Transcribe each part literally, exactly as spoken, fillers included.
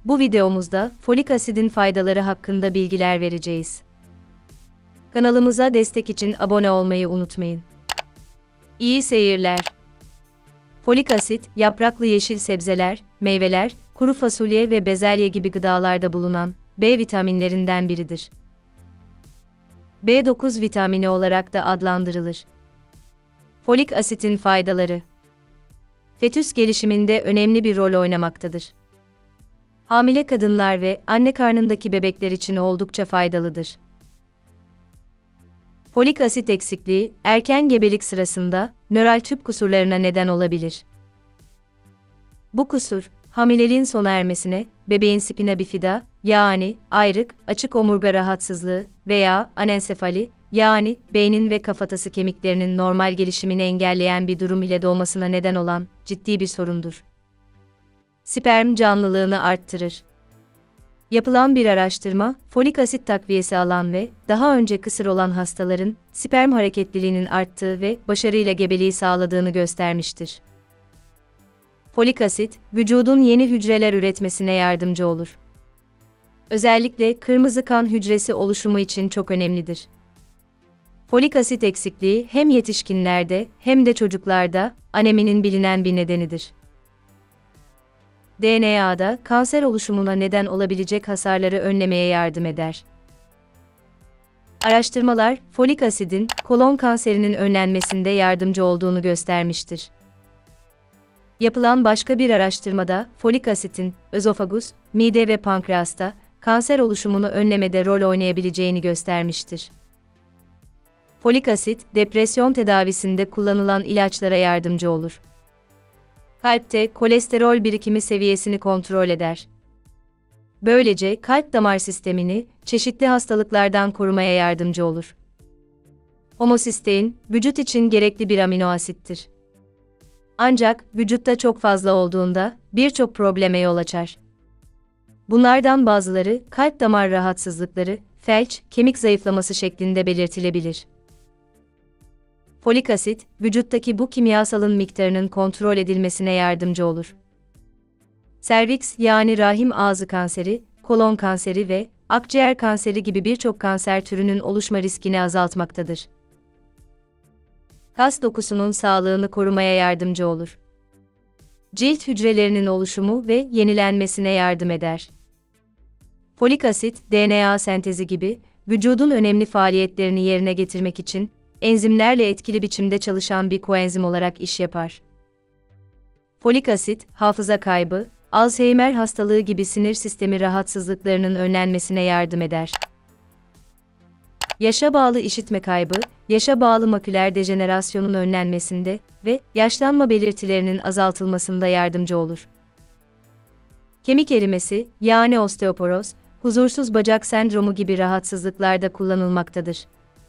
Bu videomuzda folik asidin faydaları hakkında bilgiler vereceğiz. Kanalımıza destek için abone olmayı unutmayın. İyi seyirler. Folik asit, yapraklı yeşil sebzeler, meyveler, kuru fasulye ve bezelye gibi gıdalarda bulunan B vitaminlerinden biridir. B dokuz vitamini olarak da adlandırılır. Folik asitin faydaları. Fetüs gelişiminde önemli bir rol oynamaktadır. Hamile kadınlar ve anne karnındaki bebekler için oldukça faydalıdır. Folik asit eksikliği, erken gebelik sırasında nöral tüp kusurlarına neden olabilir. Bu kusur, hamileliğin sona ermesine, bebeğin spina bifida, yani ayrık, açık omurga rahatsızlığı veya anensefali, yani beynin ve kafatası kemiklerinin normal gelişimini engelleyen bir durum ile doğmasına neden olan ciddi bir sorundur. Sperm canlılığını arttırır. Yapılan bir araştırma, folik asit takviyesi alan ve daha önce kısır olan hastaların sperm hareketliliğinin arttığı ve başarıyla gebeliği sağladığını göstermiştir. Folik asit, vücudun yeni hücreler üretmesine yardımcı olur. Özellikle kırmızı kan hücresi oluşumu için çok önemlidir. Folik asit eksikliği hem yetişkinlerde hem de çocuklarda aneminin bilinen bir nedenidir. D N A'da kanser oluşumuna neden olabilecek hasarları önlemeye yardım eder. Araştırmalar, folik asidin kolon kanserinin önlenmesinde yardımcı olduğunu göstermiştir. Yapılan başka bir araştırmada, folik asitin özofagus, mide ve pankreasta kanser oluşumunu önlemede rol oynayabileceğini göstermiştir. Folik asit, depresyon tedavisinde kullanılan ilaçlara yardımcı olur. Kalpte kolesterol birikimi seviyesini kontrol eder. Böylece kalp damar sistemini çeşitli hastalıklardan korumaya yardımcı olur. Homosistein, vücut için gerekli bir amino asittir. Ancak vücutta çok fazla olduğunda birçok probleme yol açar. Bunlardan bazıları kalp damar rahatsızlıkları, felç, kemik zayıflaması şeklinde belirtilebilir. Folik asit, vücuttaki bu kimyasalın miktarının kontrol edilmesine yardımcı olur. Serviks yani rahim ağzı kanseri, kolon kanseri ve akciğer kanseri gibi birçok kanser türünün oluşma riskini azaltmaktadır. Kas dokusunun sağlığını korumaya yardımcı olur. Cilt hücrelerinin oluşumu ve yenilenmesine yardım eder. Folik asit, D N A sentezi gibi vücudun önemli faaliyetlerini yerine getirmek için enzimlerle etkili biçimde çalışan bir koenzim olarak iş yapar. Folik asit, hafıza kaybı, Alzheimer hastalığı gibi sinir sistemi rahatsızlıklarının önlenmesine yardım eder. Yaşa bağlı işitme kaybı, yaşa bağlı maküler dejenerasyonun önlenmesinde ve yaşlanma belirtilerinin azaltılmasında yardımcı olur. Kemik erimesi, yani osteoporoz, huzursuz bacak sendromu gibi rahatsızlıklarda kullanılmaktadır.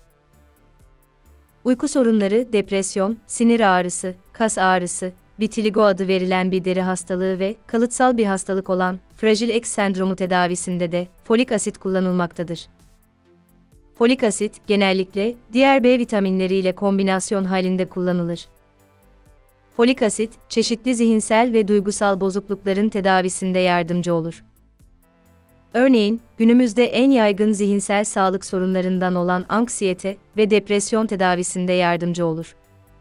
Uyku sorunları, depresyon, sinir ağrısı, kas ağrısı, vitiligo adı verilen bir deri hastalığı ve kalıtsal bir hastalık olan Fragile X sendromu tedavisinde de folik asit kullanılmaktadır. Folik asit, genellikle diğer B vitaminleriyle kombinasyon halinde kullanılır. Folik asit, çeşitli zihinsel ve duygusal bozuklukların tedavisinde yardımcı olur. Örneğin, günümüzde en yaygın zihinsel sağlık sorunlarından olan anksiyete ve depresyon tedavisinde yardımcı olur.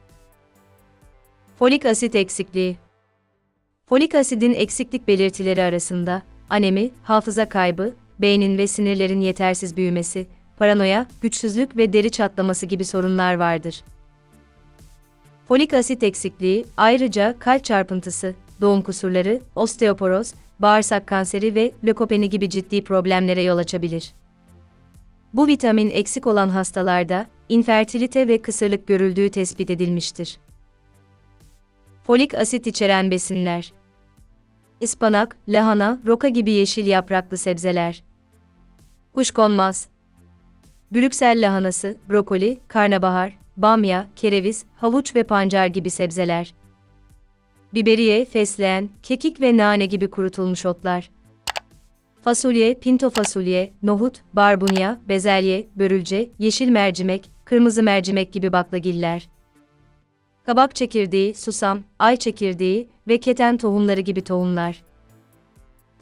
Folik asit eksikliği. Folik asidin eksiklik belirtileri arasında anemi, hafıza kaybı, beynin ve sinirlerin yetersiz büyümesi, paranoya, güçsüzlük ve deri çatlaması gibi sorunlar vardır. Folik asit eksikliği ayrıca kalp çarpıntısı, doğum kusurları, osteoporoz, bağırsak kanseri ve lökopeni gibi ciddi problemlere yol açabilir. Bu vitamin eksik olan hastalarda infertilite ve kısırlık görüldüğü tespit edilmiştir. Folik asit içeren besinler. Ispanak, lahana, roka gibi yeşil yapraklı sebzeler. Kuşkonmaz. Brüksel lahanası, brokoli, karnabahar, bamya, kereviz, havuç ve pancar gibi sebzeler. Biberiye, fesleğen, kekik ve nane gibi kurutulmuş otlar. Fasulye, pinto fasulye, nohut, barbunya, bezelye, börülce, yeşil mercimek, kırmızı mercimek gibi baklagiller. Kabak çekirdeği, susam, ay çekirdeği ve keten tohumları gibi tohumlar.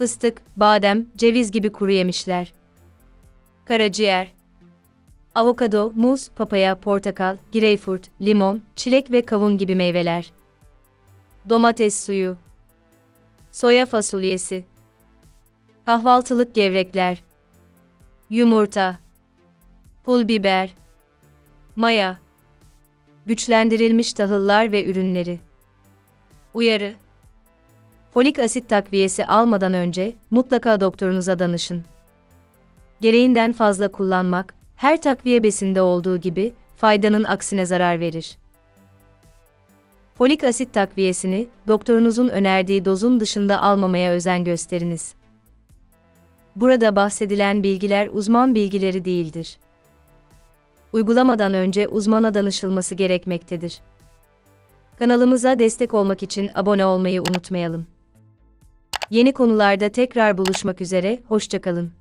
fıstık, badem, ceviz gibi kuru yemişler. Karaciğer, avokado, muz, papaya, portakal, greyfurt, limon, çilek ve kavun gibi meyveler. Domates suyu, soya fasulyesi, kahvaltılık gevrekler, yumurta, pul biber, maya, güçlendirilmiş tahıllar ve ürünleri. Uyarı: folik asit takviyesi almadan önce mutlaka doktorunuza danışın. Gereğinden fazla kullanmak, her takviye besinde olduğu gibi, faydanın aksine zarar verir. Folik asit takviyesini, doktorunuzun önerdiği dozun dışında almamaya özen gösteriniz. Burada bahsedilen bilgiler uzman bilgileri değildir. Uygulamadan önce uzmana danışılması gerekmektedir. Kanalımıza destek olmak için abone olmayı unutmayalım. Yeni konularda tekrar buluşmak üzere, hoşça kalın.